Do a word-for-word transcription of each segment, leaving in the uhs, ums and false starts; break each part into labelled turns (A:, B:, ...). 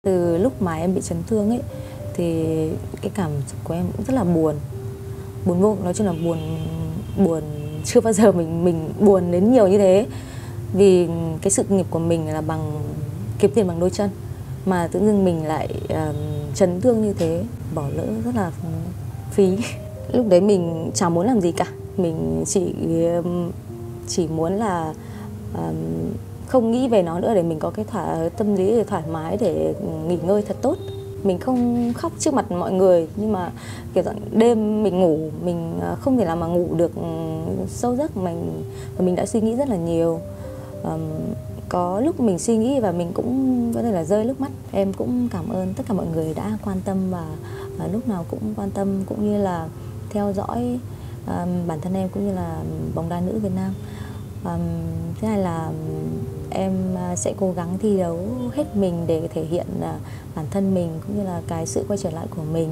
A: Từ lúc mà em bị chấn thương ấy thì cái cảm xúc của em cũng rất là buồn. Buồn vô, nói chung là buồn buồn chưa bao giờ mình mình buồn đến nhiều như thế. Vì cái sự nghiệp của mình là bằng kiếm tiền bằng đôi chân, mà tự dưng mình lại uh, chấn thương như thế, bỏ lỡ rất là phí. Lúc đấy mình chẳng muốn làm gì cả, mình chỉ chỉ muốn là uh, không nghĩ về nó nữa, để mình có cái thỏa, tâm lý để thoải mái, để nghỉ ngơi thật tốt. Mình không khóc trước mặt mọi người, nhưng mà kiểu đêm mình ngủ, mình không thể nào mà ngủ được sâu giấc, mình và mình đã suy nghĩ rất là nhiều. Um, có lúc mình suy nghĩ và mình cũng có thể là rơi nước mắt. Em cũng cảm ơn tất cả mọi người đã quan tâm và, và lúc nào cũng quan tâm cũng như là theo dõi um, bản thân em cũng như là bóng đá nữ Việt Nam. Um, thứ hai là em sẽ cố gắng thi đấu hết mình để thể hiện uh, bản thân mình cũng như là cái sự quay trở lại của mình.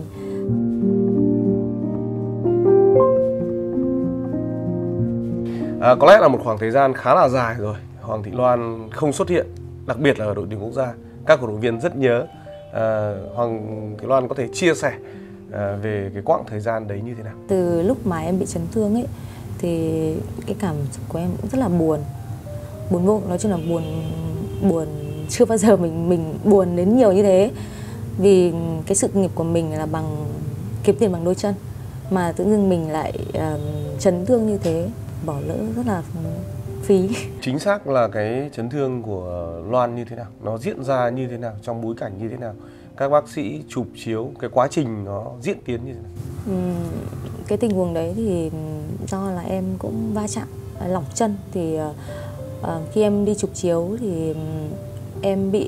B: À, có lẽ là một khoảng thời gian khá là dài rồi Hoàng Thị Loan không xuất hiện, đặc biệt là ở đội tuyển quốc gia. Các cổ động viên rất nhớ. À, Hoàng Thị Loan có thể chia sẻ à, về cái quãng thời gian đấy như thế nào?
A: Từ lúc mà em bị chấn thương ấy thì cái cảm xúc của em cũng rất là buồn. Buồn vô, nói chung là buồn buồn chưa bao giờ mình mình buồn đến nhiều như thế. Vì cái sự nghiệp của mình là bằng kiếm tiền bằng đôi chân, mà tự dưng mình lại uh, chấn thương như thế, bỏ lỡ rất là phí.
B: Chính xác là cái chấn thương của Loan như thế nào? Nó diễn ra như thế nào? Trong bối cảnh như thế nào? Các bác sĩ chụp chiếu, cái quá trình nó diễn tiến như thế nào?
A: Uhm, cái tình huống đấy thì do là em cũng va chạm lỏng chân, thì uh, khi em đi chụp chiếu thì um, em bị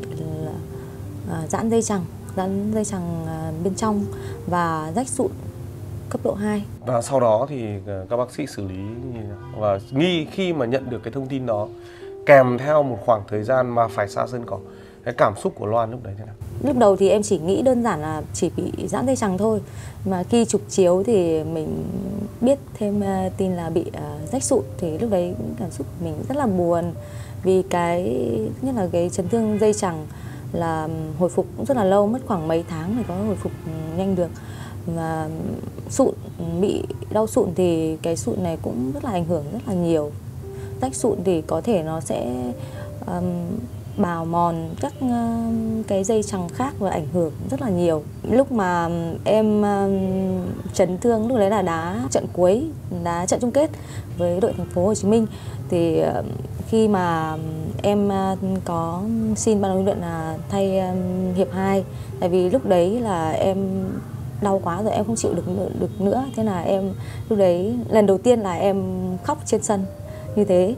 A: uh, giãn dây chằng, giãn dây chằng uh, bên trong và rách sụn cấp độ hai.
B: Và sau đó thì các bác sĩ xử lý như thế nào? Và nghi khi mà nhận được cái thông tin đó kèm theo một khoảng thời gian mà phải xa sân cỏ, cái cảm xúc của Loan lúc đấy thế nào?
A: Lúc đầu thì em chỉ nghĩ đơn giản là chỉ bị giãn dây chằng thôi, mà khi chụp chiếu thì mình biết thêm uh, tin là bị uh, rách sụn, thì lúc đấy cảm xúc của mình rất là buồn. Vì cái nhất là cái chấn thương dây chằng là hồi phục cũng rất là lâu, mất khoảng mấy tháng mới có hồi phục nhanh được. Và sụn, bị đau sụn thì cái sụn này cũng rất là ảnh hưởng rất là nhiều. Rách sụn thì có thể nó sẽ um, bào mòn các uh, cái dây chằng khác và ảnh hưởng rất là nhiều. Lúc mà em uh, chấn thương, lúc đấy là đá trận cuối, đá trận chung kết với đội Thành phố Hồ Chí Minh, thì uh, khi mà em uh, có xin ban huấn luyện là thay um, hiệp hai, tại vì lúc đấy là em đau quá rồi, em không chịu được được nữa. Thế là em lúc đấy lần đầu tiên là em khóc trên sân như thế.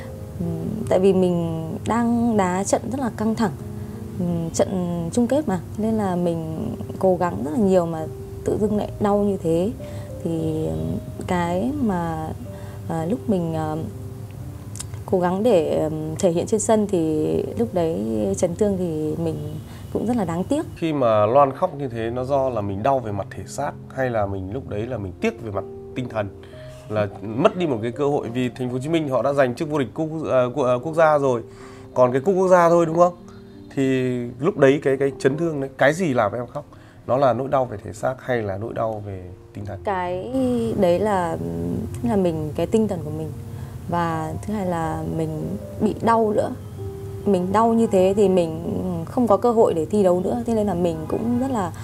A: Tại vì mình đang đá trận rất là căng thẳng, trận chung kết mà, nên là mình cố gắng rất là nhiều mà tự dưng lại đau như thế. Thì cái mà à, lúc mình à, cố gắng để thể hiện trên sân thì lúc đấy chấn thương thì mình cũng rất là đáng tiếc.
B: Khi mà Loan khóc như thế, nó do là mình đau về mặt thể xác hay là mình lúc đấy là mình tiếc về mặt tinh thần, là mất đi một cái cơ hội? Vì Thành phố Hồ Chí Minh họ đã giành chức vô địch quốc, uh, quốc gia rồi, còn cái cúp quốc gia thôi, đúng không? Thì lúc đấy cái cái chấn thương đấy, cái gì làm em khóc? Nó là nỗi đau về thể xác hay là nỗi đau về tinh thần?
A: Cái đấy là là mình cái tinh thần của mình, và thứ hai là mình bị đau nữa. Mình đau như thế thì mình không có cơ hội để thi đấu nữa, thế nên là mình cũng rất là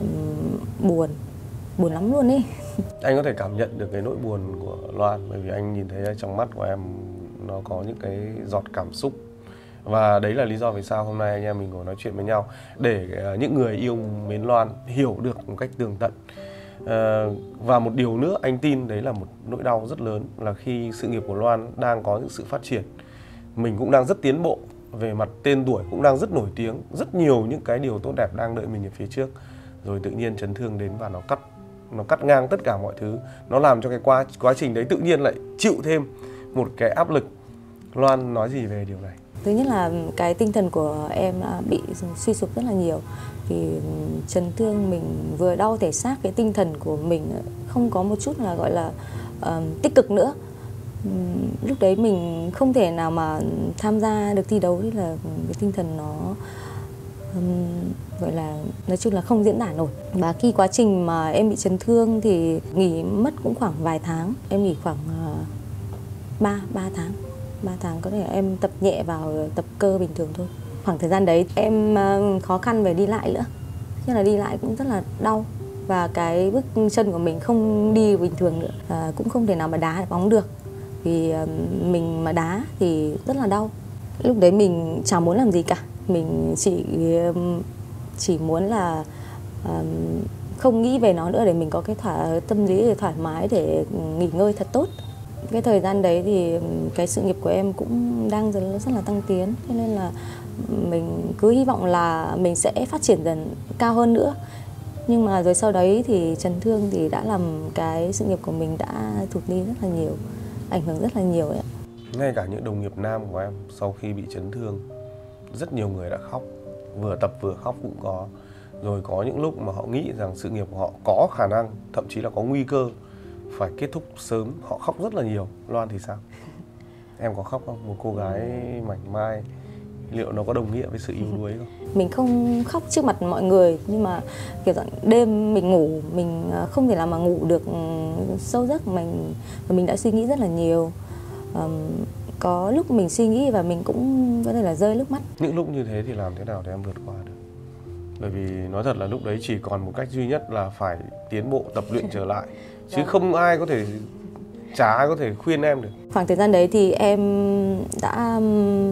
A: um, buồn, buồn lắm luôn ấy.
B: Anh có thể cảm nhận được cái nỗi buồn của Loan, bởi vì anh nhìn thấy trong mắt của em nó có những cái giọt cảm xúc. Và đấy là lý do vì sao hôm nay anh em mình ngồi nói chuyện với nhau, để những người yêu mến Loan hiểu được một cách tường tận. À, và một điều nữa anh tin đấy là một nỗi đau rất lớn, là khi sự nghiệp của Loan đang có những sự phát triển, mình cũng đang rất tiến bộ về mặt tên tuổi, cũng đang rất nổi tiếng, rất nhiều những cái điều tốt đẹp đang đợi mình ở phía trước, rồi tự nhiên chấn thương đến và nó cắt nó cắt ngang tất cả mọi thứ, nó làm cho cái quá quá trình đấy tự nhiên lại chịu thêm một cái áp lực. Loan nói gì về điều này?
A: Thứ nhất là cái tinh thần của em bị suy sụp rất là nhiều, vì chấn thương mình vừa đau thể xác, cái tinh thần của mình không có một chút là gọi là uh, tích cực nữa. Lúc đấy mình không thể nào mà tham gia được thi đấu, thì là cái tinh thần nó um, gọi là nói chung là không diễn tả nổi. Và khi quá trình mà em bị chấn thương thì nghỉ mất cũng khoảng vài tháng, em nghỉ khoảng ba ba tháng, ba tháng có thể em tập nhẹ vào tập cơ bình thường thôi. Khoảng thời gian đấy em uh, khó khăn về đi lại nữa, nên là đi lại cũng rất là đau và cái bước chân của mình không đi bình thường nữa, à, cũng không thể nào mà đá bóng được vì uh, mình mà đá thì rất là đau. Lúc đấy mình chẳng muốn làm gì cả, mình chỉ chỉ muốn là uh, không nghĩ về nó nữa để mình có cái thỏa tâm lý để thoải mái để nghỉ ngơi thật tốt. Cái thời gian đấy thì cái sự nghiệp của em cũng đang rất, rất là tăng tiến, cho nên là mình cứ hy vọng là mình sẽ phát triển dần cao hơn nữa. Nhưng mà rồi sau đấy thì chấn thương thì đã làm cái sự nghiệp của mình đã thụt đi rất là nhiều, ảnh hưởng rất là nhiều ấy.
B: Ngay cả những đồng nghiệp nam của em sau khi bị chấn thương, rất nhiều người đã khóc, vừa tập vừa khóc cũng có. Rồi có những lúc mà họ nghĩ rằng sự nghiệp của họ có khả năng, thậm chí là có nguy cơ phải kết thúc sớm, họ khóc rất là nhiều. Loan thì sao? Em có khóc không? Một cô gái mảnh mai, liệu nó có đồng nghĩa với sự yếu đuối không?
A: Mình không khóc trước mặt mọi người, nhưng mà kiểu rằng đêm mình ngủ, mình không thể nào mà ngủ được sâu giấc, mình và mình đã suy nghĩ rất là nhiều. Um, có lúc mình suy nghĩ và mình cũng có thể là rơi nước mắt.
B: Những lúc như thế thì làm thế nào để em vượt qua được? Bởi vì nói thật là lúc đấy chỉ còn một cách duy nhất là phải tiến bộ, tập luyện trở lại, chứ không ai có thể, chả ai có thể khuyên em được.
A: Khoảng thời gian đấy thì em đã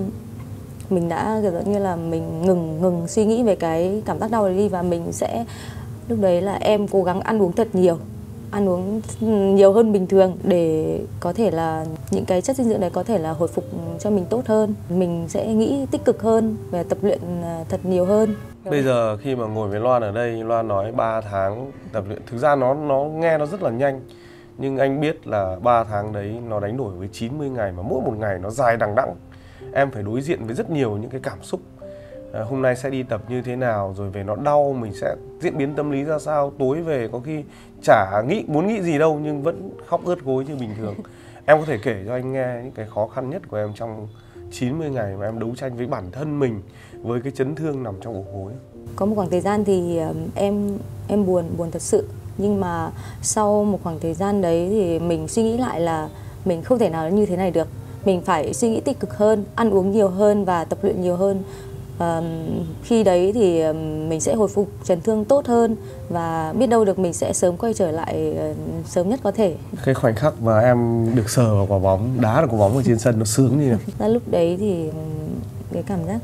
A: mình đã kiểu như là mình ngừng ngừng suy nghĩ về cái cảm giác đau đấy đi, và mình sẽ lúc đấy là em cố gắng ăn uống thật nhiều, ăn uống nhiều hơn bình thường để có thể là những cái chất dinh dưỡng đấy có thể là hồi phục cho mình tốt hơn. Mình sẽ nghĩ tích cực hơn về tập luyện thật nhiều hơn.
B: Bây giờ khi mà ngồi với Loan ở đây, Loan nói ba tháng tập luyện, thực ra nó nó nghe nó rất là nhanh. Nhưng anh biết là ba tháng đấy nó đánh đổi với chín mươi ngày, mà mỗi một ngày nó dài đằng đẵng. Em phải đối diện với rất nhiều những cái cảm xúc. À, hôm nay sẽ đi tập như thế nào, rồi về nó đau, mình sẽ diễn biến tâm lý ra sao, tối về có khi chả nghĩ muốn nghĩ gì đâu nhưng vẫn khóc ướt gối như bình thường. Em có thể kể cho anh nghe những cái khó khăn nhất của em trong chín mươi ngày mà em đấu tranh với bản thân mình, với cái chấn thương nằm trong ổ gối.
A: Có một khoảng thời gian thì em em buồn buồn thật sự, nhưng mà sau một khoảng thời gian đấy thì mình suy nghĩ lại là mình không thể nào như thế này được. Mình phải suy nghĩ tích cực hơn, ăn uống nhiều hơn và tập luyện nhiều hơn. À, khi đấy thì mình sẽ hồi phục chấn thương tốt hơn và biết đâu được mình sẽ sớm quay trở lại sớm nhất có thể. Cái
B: khoảnh khắc mà em được sờ vào quả bóng, đá được quả bóng ở trên sân nó sướng như nào?
A: Ra lúc đấy thì cái cảm giác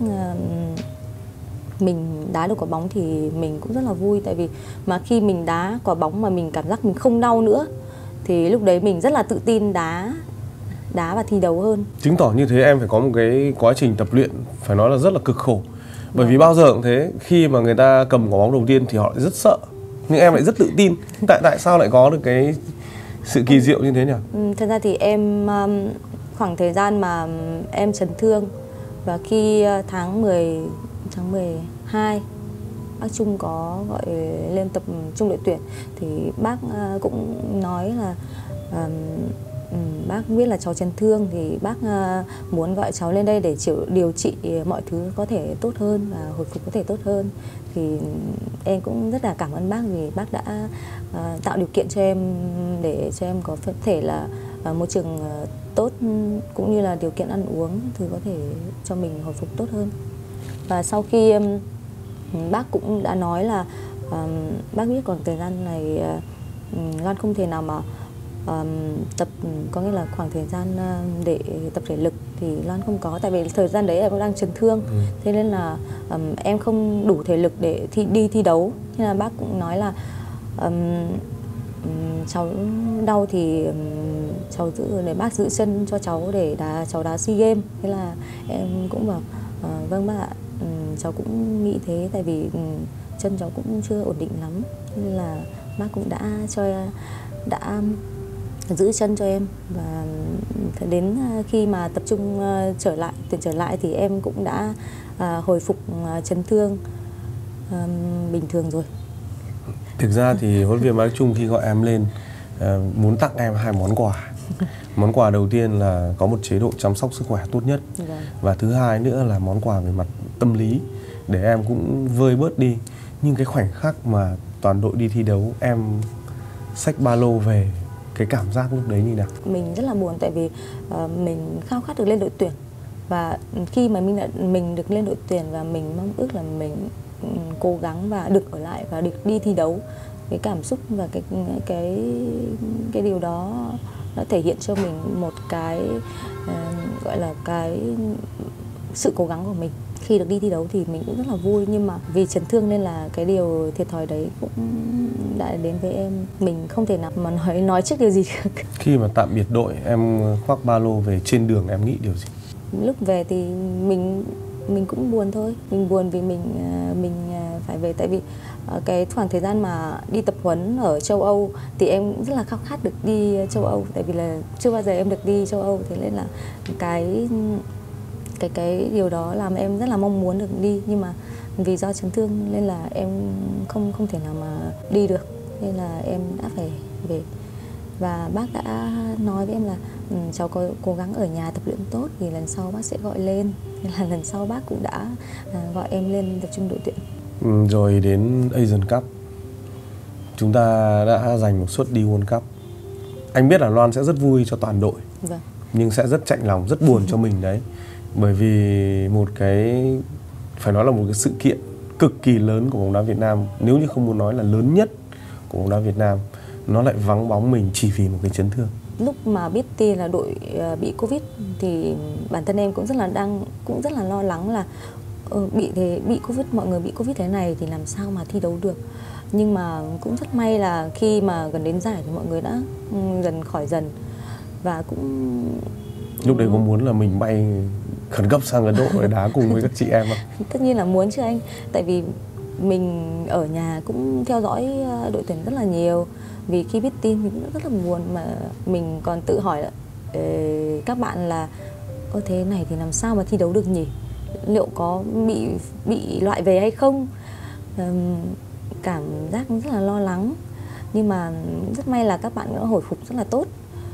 A: mình đá được quả bóng thì mình cũng rất là vui, tại vì mà khi mình đá quả bóng mà mình cảm giác mình không đau nữa thì lúc đấy mình rất là tự tin đá đá và thi đấu hơn. Chứng
B: tỏ như thế em phải có một cái quá trình tập luyện phải nói là rất là cực khổ. Bởi vì bao giờ cũng thế, khi mà người ta cầm quả bóng đầu tiên thì họ lại rất sợ, nhưng em lại rất tự tin. Tại tại sao lại có được cái sự kỳ diệu như thế nhỉ?
A: Ừ, thật ra thì em khoảng thời gian mà em chấn thương và khi tháng mười tháng mười hai bác Trung có gọi lên tập trung đội tuyển thì bác cũng nói là um, bác biết là cháu chấn thương thì bác muốn gọi cháu lên đây để chịu điều trị mọi thứ có thể tốt hơn và hồi phục có thể tốt hơn. Thì em cũng rất là cảm ơn bác vì bác đã uh, tạo điều kiện cho em để cho em có thể là uh, môi trường uh, tốt cũng như là điều kiện ăn uống thứ có thể cho mình hồi phục tốt hơn. Và sau khi um, bác cũng đã nói là um, bác biết khoảng thời gian này uh, Loan không thể nào mà um, tập, có nghĩa là khoảng thời gian uh, để tập thể lực thì Loan không có, tại vì thời gian đấy em đang chấn thương, ừ. Thế nên là um, em không đủ thể lực để thi, đi thi đấu. Nên là bác cũng nói là um, um, cháu đau thì um, cháu giữ để bác giữ chân cho cháu để đá cháu đá SEA Games. Thế là em cũng bảo uh, vâng bác ạ. Um, cháu cũng nghĩ thế, tại vì um, chân cháu cũng chưa ổn định lắm, nên là bác cũng đã cho đã giữ chân cho em. Và đến khi mà tập trung uh, trở lại tuyển trở lại thì em cũng đã uh, hồi phục uh, chấn thương um, bình thường rồi.
B: Thực ra thì huấn luyện viên Bác Trung khi gọi em lên uh, muốn tặng em hai món quà. Món quà đầu tiên là có một chế độ chăm sóc sức khỏe tốt nhất, và thứ hai nữa là món quà về mặt tâm lý. để em cũng vơi bớt đi. Nhưng cái khoảnh khắc mà toàn đội đi thi đấu, em xách ba lô về, cái cảm giác lúc đấy như nào?
A: Mình rất là buồn tại vì uh, mình khao khát được lên đội tuyển. Và khi mà mình đã, mình được lên đội tuyển và mình mong ước là mình um, cố gắng và được ở lại và được đi thi đấu, cái cảm xúc và cái cái cái điều đó nó thể hiện cho mình một cái uh, gọi là cái sự cố gắng của mình. Khi được đi thi đấu thì mình cũng rất là vui, nhưng mà vì chấn thương nên là cái điều thiệt thòi đấy cũng đã đến với em. Mình không thể nào mà nói nói trước điều gì được.
B: Khi mà tạm biệt đội, em khoác ba lô về, trên đường em nghĩ điều gì?
A: Lúc về thì mình mình cũng buồn thôi. Mình buồn vì mình mình phải về, tại vì cái khoảng thời gian mà đi tập huấn ở châu Âu thì em cũng rất là khao khát được đi châu Âu, tại vì là chưa bao giờ em được đi châu Âu, thế nên là cái cái cái điều đó làm em rất là mong muốn được đi, nhưng mà vì do chấn thương nên là em không không thể nào mà đi được, nên là em đã phải về. Và bác đã nói với em là ừ, cháu có cố gắng ở nhà tập luyện tốt thì lần sau bác sẽ gọi lên. Nên là lần sau bác cũng đã à, gọi em lên tập trung đội tuyển.
B: Ừ, rồi đến Asian Cup, chúng ta đã giành một suất đi World Cup. Anh biết là Loan sẽ rất vui cho toàn đội,
A: Vâng.
B: nhưng sẽ rất chạnh lòng, rất buồn cho mình đấy. Bởi vì một cái, phải nói là một cái sự kiện cực kỳ lớn của bóng đá Việt Nam, nếu như không muốn nói là lớn nhất của bóng đá Việt Nam, nó lại vắng bóng mình chỉ vì một cái chấn thương.
A: Lúc mà biết tin là đội bị Covid thì bản thân em cũng rất là đang cũng rất là lo lắng là ừ, bị thế bị Covid, mọi người bị Covid thế này thì làm sao mà thi đấu được. Nhưng mà cũng rất may là khi mà gần đến giải thì mọi người đã dần khỏi dần, và cũng
B: lúc đấy có muốn là mình bay khẩn cấp sang Ấn Độ để đá cùng với các chị em không?
A: Tất nhiên là muốn chứ anh, tại vì mình ở nhà cũng theo dõi đội tuyển rất là nhiều. Vì khi biết tin thì cũng rất là buồn, mà mình còn tự hỏi là các bạn là ơ thế này thì làm sao mà thi đấu được nhỉ? Liệu có bị bị loại về hay không? Cảm giác rất là lo lắng. Nhưng mà rất may là các bạn đã hồi phục rất là tốt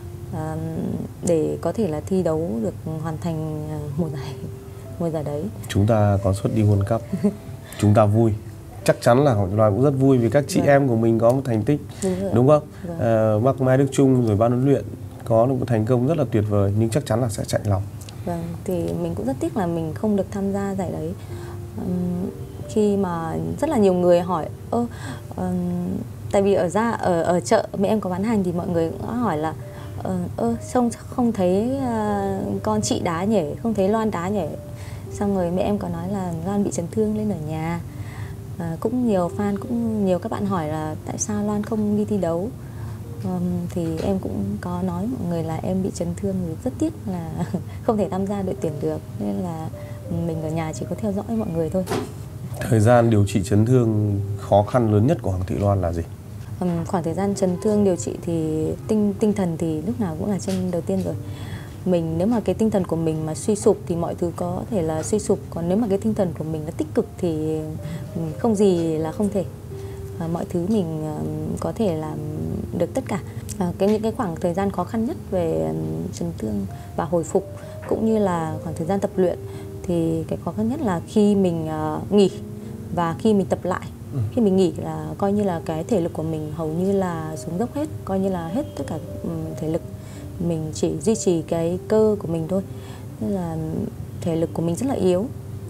A: để có thể là thi đấu được, hoàn thành mùa giải mùa giải đấy.
B: Chúng ta có suất đi World Cup, chúng ta vui. Chắc chắn là Loan cũng rất vui vì các chị vâng. em của mình có một thành tích, đúng, đúng không? Vâng. À, bác Mai Đức Chung rồi ban huấn luyện có được một thành công rất là tuyệt vời, nhưng chắc chắn là sẽ chạnh lòng.
A: Vâng, thì mình cũng rất tiếc là mình không được tham gia giải đấy. Um, khi mà rất là nhiều người hỏi, ơ, um, tại vì ở ra ở ở chợ mẹ em có bán hàng thì mọi người cũng hỏi là, ơ, trông không thấy uh, con chị đá nhỉ, không thấy Loan đá nhỉ. Xong rồi mẹ em có nói là Loan bị chấn thương lên ở nhà. À, cũng nhiều fan, cũng nhiều các bạn hỏi là tại sao Loan không đi thi đấu. Um, thì em cũng có nói mọi người là em bị chấn thương, thì rất tiếc là không thể tham gia đội tuyển được, nên là mình ở nhà chỉ có theo dõi mọi người thôi.
B: Thời gian điều trị chấn thương khó khăn lớn nhất của Hoàng Thị Loan là gì?
A: Um, khoảng thời gian chấn thương điều trị thì tinh tinh thần thì lúc nào cũng là trên đầu tiên rồi. Mình nếu mà cái tinh thần của mình mà suy sụp thì mọi thứ có thể là suy sụp, còn nếu mà cái tinh thần của mình nó tích cực thì không gì là không thể. À, mọi thứ mình có thể làm được tất cả. À, cái những cái khoảng thời gian khó khăn nhất về chấn thương và hồi phục cũng như là khoảng thời gian tập luyện thì cái khó khăn nhất là khi mình uh, nghỉ và khi mình tập lại. Ừ. Khi mình nghỉ là coi như là cái thể lực của mình hầu như là xuống dốc hết, coi như là hết tất cả um, thể lực. Mình chỉ duy trì cái cơ của mình thôi, nên là thể lực của mình rất là yếu.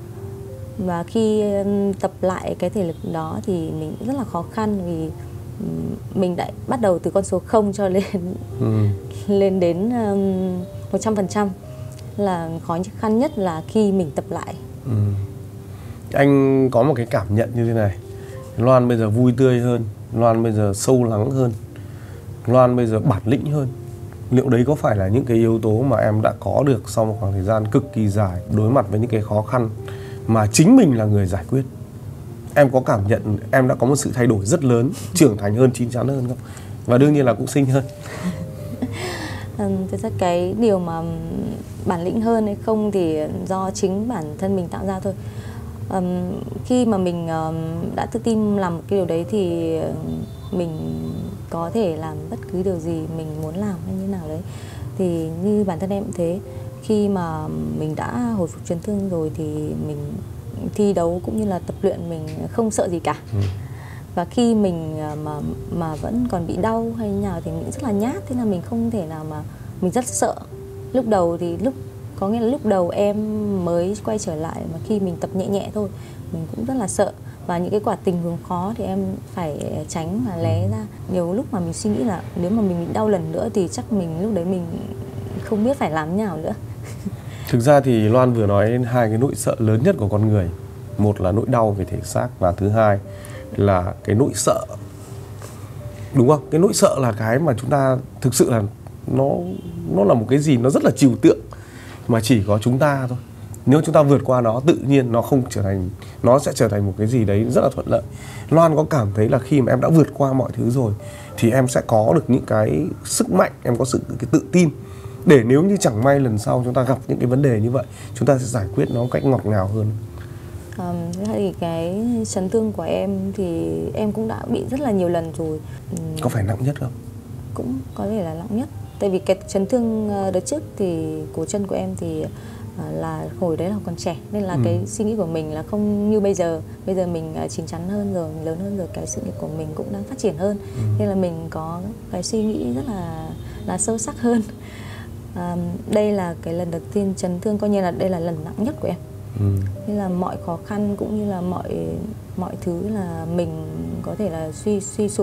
A: Và khi tập lại cái thể lực đó thì mình rất là khó khăn, vì mình đã bắt đầu từ con số không cho lên ừ. lên đến một trăm phần trăm. Là khó khăn nhất là khi mình tập lại.
B: Ừ. Anh có một cái cảm nhận như thế này, Loan bây giờ vui tươi hơn, Loan bây giờ sâu lắng hơn, Loan bây giờ bản lĩnh hơn. Liệu đấy có phải là những cái yếu tố mà em đã có được sau một khoảng thời gian cực kỳ dài đối mặt với những cái khó khăn mà chính mình là người giải quyết? Em có cảm nhận em đã có một sự thay đổi rất lớn, trưởng thành hơn, chín chắn hơn không? Và đương nhiên là cũng xinh hơn.
A: Thực ra cái điều mà bản lĩnh hơn hay không thì do chính bản thân mình tạo ra thôi. Um, khi mà mình um, đã tự tin làm một cái điều đấy thì mình có thể làm bất cứ điều gì mình muốn làm hay như nào đấy. Thì như bản thân em cũng thế, khi mà mình đã hồi phục chấn thương rồi thì mình thi đấu cũng như là tập luyện mình không sợ gì cả. Ừ. Và khi mình mà mà vẫn còn bị đau hay như nào thì mình rất là nhát, thế là mình không thể nào mà mình rất sợ. Lúc đầu thì lúc có nghĩa là lúc đầu em mới quay trở lại mà khi mình tập nhẹ nhẹ thôi mình cũng rất là sợ, và những cái quả tình huống khó thì em phải tránh và né ra. Nhiều lúc mà mình suy nghĩ là nếu mà mình bị đau lần nữa thì chắc mình lúc đấy mình không biết phải làm nào nữa.
B: Thực ra thì Loan vừa nói đến hai cái nỗi sợ lớn nhất của con người. Một là nỗi đau về thể xác và thứ hai là cái nỗi sợ. Đúng không? Cái nỗi sợ là cái mà chúng ta thực sự là nó nó là một cái gì nó rất là trừu tượng mà chỉ có chúng ta thôi. Nếu chúng ta vượt qua nó, tự nhiên nó không trở thành, nó sẽ trở thành một cái gì đấy rất là thuận lợi. Loan có cảm thấy là khi mà em đã vượt qua mọi thứ rồi thì em sẽ có được những cái sức mạnh, em có sự cái tự tin để nếu như chẳng may lần sau chúng ta gặp những cái vấn đề như vậy, chúng ta sẽ giải quyết nó một cách ngọt ngào hơn.
A: Um, thì cái chấn thương của em thì em cũng đã bị rất là nhiều lần rồi.
B: Có phải nặng nhất không?
A: Cũng có thể là nặng nhất. Tại vì cái chấn thương đợt trước thì cổ chân của em thì là hồi đấy là còn trẻ, nên là ừ. cái suy nghĩ của mình là không như bây giờ. Bây giờ mình chín chắn hơn rồi, mình lớn hơn rồi, cái sự nghiệp của mình cũng đang phát triển hơn. Ừ. Nên là mình có cái suy nghĩ rất là là sâu sắc hơn. À, đây là cái lần đầu tiên chấn thương, coi như là đây là lần nặng nhất của em. Ừ. Nên là mọi khó khăn cũng như là mọi mọi thứ là mình có thể là suy suy sụp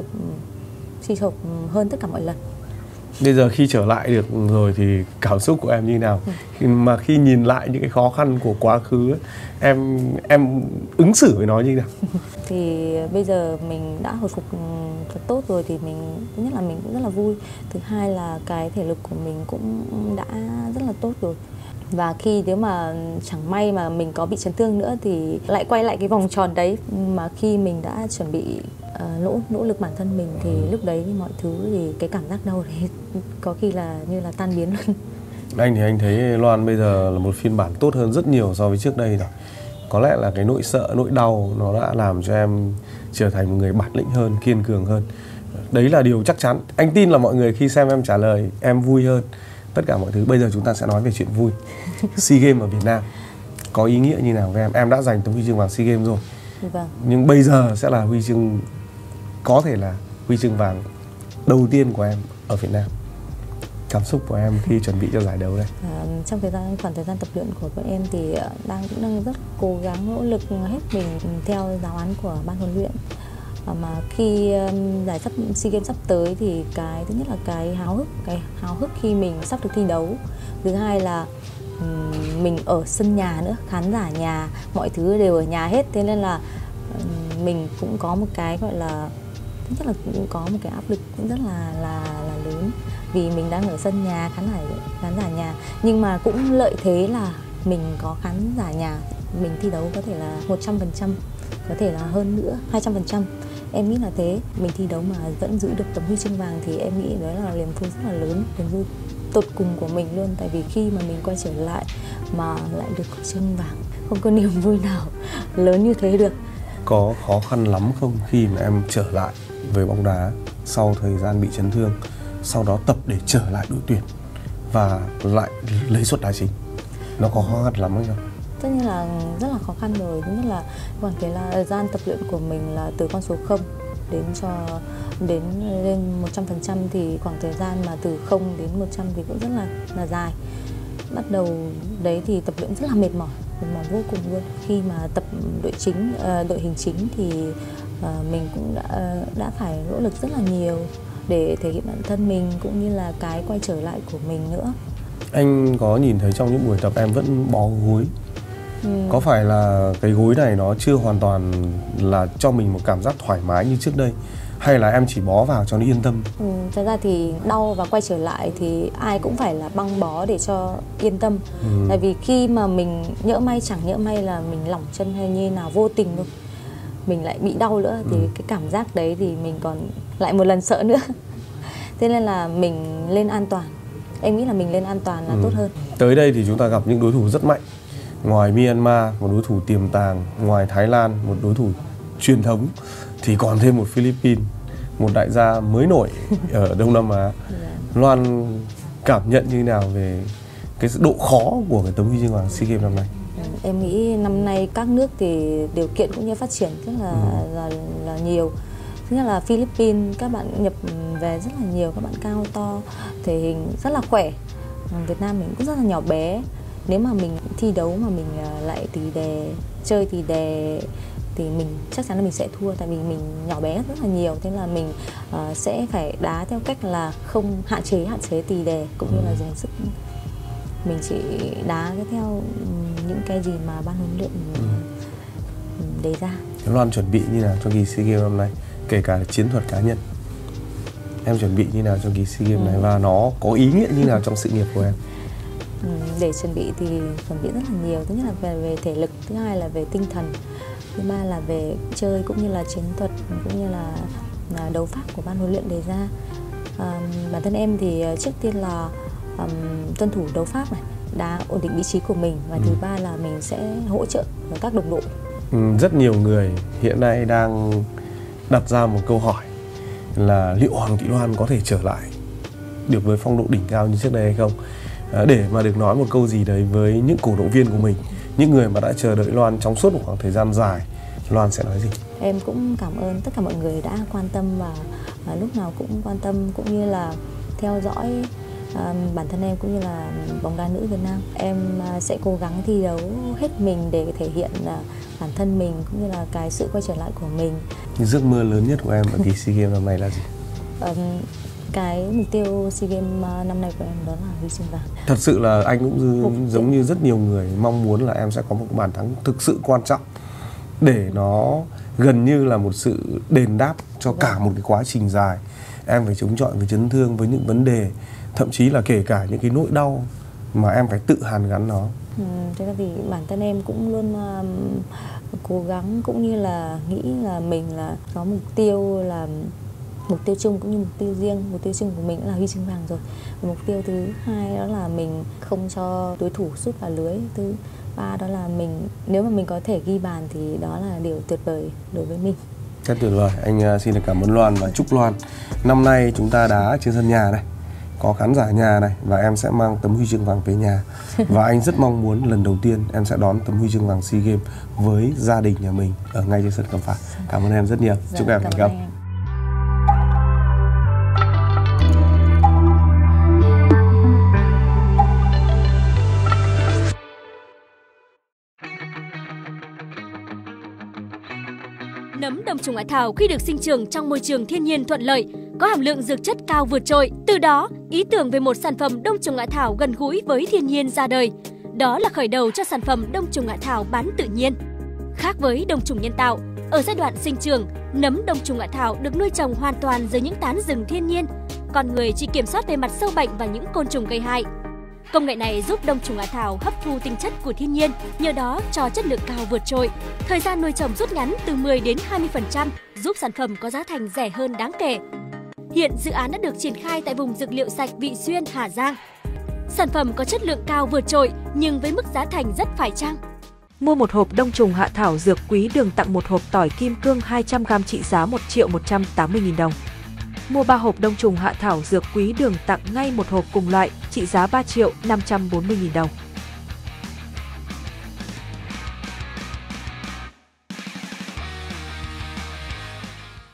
A: suy sụp hơn tất cả mọi lần.
B: Bây giờ khi trở lại được rồi thì cảm xúc của em như nào? Ừ. Mà khi nhìn lại những cái khó khăn của quá khứ ấy, em em ứng xử với nó như nào?
A: Thì bây giờ mình đã hồi phục thật tốt rồi thì mình, thứ nhất là mình cũng rất là vui. Thứ hai là cái thể lực của mình cũng đã rất là tốt rồi. Và khi nếu mà chẳng may mà mình có bị chấn thương nữa thì lại quay lại cái vòng tròn đấy, mà khi mình đã chuẩn bị uh, nỗ nỗ lực bản thân mình thì lúc đấy thì mọi thứ thì cái cảm giác đau đấy có khi là như là tan biến luôn.
B: Anh thì anh thấy Loan bây giờ là một phiên bản tốt hơn rất nhiều so với trước đây rồi. Có lẽ là cái nỗi sợ, nỗi đau nó đã làm cho em trở thành một người bản lĩnh hơn, kiên cường hơn. Đấy là điều chắc chắn. Anh tin là mọi người khi xem em trả lời em vui hơn tất cả mọi thứ. Bây giờ chúng ta sẽ nói về chuyện vui. SEA Games ở Việt Nam có ý nghĩa như nào với em? Em đã giành tấm huy chương vàng SEA Games rồi.
A: Vâng. Nhưng
B: bây giờ sẽ là huy chương, có thể là huy chương vàng đầu tiên của em ở Việt Nam. Cảm xúc của em khi chuẩn bị cho giải đấu đây?
A: À, trong thời gian khoảng thời gian tập luyện của bọn em thì đang cũng đang rất cố gắng nỗ lực hết mình theo giáo án của ban huấn luyện. À, mà khi um, giải sắp SEA Games sắp tới thì cái thứ nhất là cái háo hức, cái háo hức khi mình sắp được thi đấu. Thứ hai là um, mình ở sân nhà nữa, khán giả nhà, mọi thứ đều ở nhà hết, thế nên là um, mình cũng có một cái gọi là, thứ nhất là cũng có một cái áp lực cũng rất là là là lớn. Vì mình đang ở sân nhà, khán giả khán giả nhà, nhưng mà cũng lợi thế là mình có khán giả nhà, mình thi đấu có thể là một trăm phần trăm, có thể là hơn nữa, hai trăm phần trăm. Em nghĩ là thế, mình thi đấu mà vẫn giữ được tấm huy chương vàng thì em nghĩ đó là niềm vui rất là lớn, niềm vui tột cùng của mình luôn. Tại vì khi mà mình quay trở lại mà lại được huy chương vàng, không có niềm vui nào lớn như thế được.
B: Có khó khăn lắm không khi mà em trở lại với bóng đá sau thời gian bị chấn thương, sau đó tập để trở lại đội tuyển và lại lấy suất đá chính? Nó có khó khăn lắm không?
A: Tất nhiên là rất là khó khăn rồi. Thứ nhất là khoảng cái là thời gian tập luyện của mình là từ con số không đến cho đến lên một trăm phần trăm, thì khoảng thời gian mà từ không đến một trăm thì cũng rất là là dài. Bắt đầu đấy thì tập luyện rất là mệt mỏi, mệt mỏi vô cùng luôn. Khi mà tập đội chính, đội hình chính thì mình cũng đã đã phải nỗ lực rất là nhiều để thể hiện bản thân mình cũng như là cái quay trở lại của mình nữa.
B: Anh có nhìn thấy trong những buổi tập em vẫn bó gối. Ừ. Có phải là cái gối này nó chưa hoàn toàn là cho mình một cảm giác thoải mái như trước đây, hay là em chỉ bó vào cho nó yên tâm?
A: Ừ, thật ra thì đau và quay trở lại thì ai cũng phải là băng bó để cho yên tâm. Ừ. Tại vì khi mà mình nhỡ may, chẳng nhỡ may là mình lỏng chân hay như nào vô tình thôi, mình lại bị đau nữa thì ừ. cái cảm giác đấy thì mình còn lại một lần sợ nữa. Thế nên là mình lên an toàn. Em nghĩ là mình lên an toàn là ừ. tốt hơn.
B: Tới đây thì chúng ta gặp những đối thủ rất mạnh. Ngoài Myanmar, một đối thủ tiềm tàng, ngoài Thái Lan, một đối thủ truyền thống, thì còn thêm một Philippines, một đại gia mới nổi ở Đông Nam Á. Loan cảm nhận như nào về cái độ khó của cái tấm huy chương vàng SEA Games năm nay?
A: Em nghĩ năm nay các nước thì điều kiện cũng như phát triển rất là ừ. là, là nhiều. Thứ nhất là Philippines, các bạn nhập về rất là nhiều, các bạn cao to, thể hình rất là khỏe. Việt Nam mình cũng rất là nhỏ bé. Nếu mà mình thi đấu mà mình lại tì đè, chơi tì đè thì mình chắc chắn là mình sẽ thua, tại vì mình nhỏ bé rất là nhiều. Thế là mình uh, sẽ phải đá theo cách là không hạn chế hạn chế tì đè cũng như là rèn sức. Mình chỉ đá cái theo những cái gì mà ban huấn luyện ừ. đề ra.
B: Loan chuẩn bị như nào cho kỳ SEA Games năm nay, kể cả chiến thuật cá nhân? Em chuẩn bị như nào cho kỳ SEA Games ừ. này và nó có ý nghĩa như nào trong sự nghiệp của em?
A: Ừ, để chuẩn bị thì chuẩn bị rất là nhiều. Thứ nhất là về, về thể lực, thứ hai là về tinh thần, thứ ba là về chơi cũng như là chiến thuật cũng như là, là đấu pháp của ban huấn luyện đề ra. À, bản thân em thì trước tiên là um, tuân thủ đấu pháp này, đá ổn định vị trí của mình, và ừ. thứ ba là mình sẽ hỗ trợ các đồng đội.
B: Ừ, rất nhiều người hiện nay đang đặt ra một câu hỏi là liệu Hoàng Thị Loan có thể trở lại được với phong độ đỉnh cao như trước đây hay không? À, để mà được nói một câu gì đấy với những cổ động viên của mình, những người mà đã chờ đợi Loan trong suốt một khoảng thời gian dài, Loan sẽ nói gì?
A: Em cũng cảm ơn tất cả mọi người đã quan tâm và, và lúc nào cũng quan tâm cũng như là theo dõi uh, bản thân em cũng như là bóng đá nữ Việt Nam. Em uh, sẽ cố gắng thi đấu hết mình để thể hiện uh, bản thân mình cũng như là cái sự quay trở lại của mình.
B: Giấc mơ lớn nhất của em ở kỳ SEA Games năm nay là gì?
A: Um, cái mục tiêu SEA Games năm nay của em đó là huy chương vàng.
B: Thật sự là anh cũng giống như rất nhiều người mong muốn là em sẽ có một bàn thắng thực sự quan trọng để nó gần như là một sự đền đáp cho vâng. cả một cái quá trình dài. Em phải chống chọi với chấn thương, với những vấn đề, thậm chí là kể cả những cái nỗi đau mà em phải tự hàn gắn nó.
A: Ừ, thế là vì bản thân em cũng luôn um, cố gắng cũng như là nghĩ là mình là có mục tiêu là mục tiêu chung cũng như mục tiêu riêng. Mục tiêu chung của mình là huy chương vàng rồi. Và mục tiêu thứ hai đó là mình không cho đối thủ sút vào lưới. Thứ ba đó là mình nếu mà mình có thể ghi bàn thì đó là điều tuyệt vời đối với mình.
B: Rất tuyệt vời. Anh xin được cảm ơn Loan và chúc Loan năm nay chúng ta đá trên sân nhà này, có khán giả nhà này, và em sẽ mang tấm huy chương vàng về nhà. Và anh rất mong muốn lần đầu tiên em sẽ đón tấm huy chương vàng SEA Games với gia đình nhà mình ở ngay trên sân Cẩm Phả. Cảm ơn em rất nhiều.
A: Dạ,
B: chúc em thành công.
C: Nấm đông trùng hạ thảo khi được sinh trưởng trong môi trường thiên nhiên thuận lợi, có hàm lượng dược chất cao vượt trội. Từ đó, ý tưởng về một sản phẩm đông trùng hạ thảo gần gũi với thiên nhiên ra đời. Đó là khởi đầu cho sản phẩm đông trùng hạ thảo bán tự nhiên. Khác với đông trùng nhân tạo, ở giai đoạn sinh trưởng, nấm đông trùng hạ thảo được nuôi trồng hoàn toàn dưới những tán rừng thiên nhiên. Con người chỉ kiểm soát về mặt sâu bệnh và những côn trùng gây hại. Công nghệ này giúp đông trùng hạ thảo hấp thu tinh chất của thiên nhiên, nhờ đó cho chất lượng cao vượt trội. Thời gian nuôi trồng rút ngắn từ mười đến hai mươi phần trăm, giúp sản phẩm có giá thành rẻ hơn đáng kể. Hiện dự án đã được triển khai tại vùng dược liệu sạch Vị Xuyên, Hà Giang. Sản phẩm có chất lượng cao vượt trội nhưng với mức giá thành rất phải chăng.
D: Mua một hộp đông trùng hạ thảo dược quý đường tặng một hộp tỏi kim cương hai trăm gam trị giá một triệu một trăm tám mươi nghìn đồng. Mua ba hộp đông trùng hạ thảo dược quý đường tặng ngay một hộp cùng loại trị giá ba triệu năm trăm bốn mươi nghìn đồng.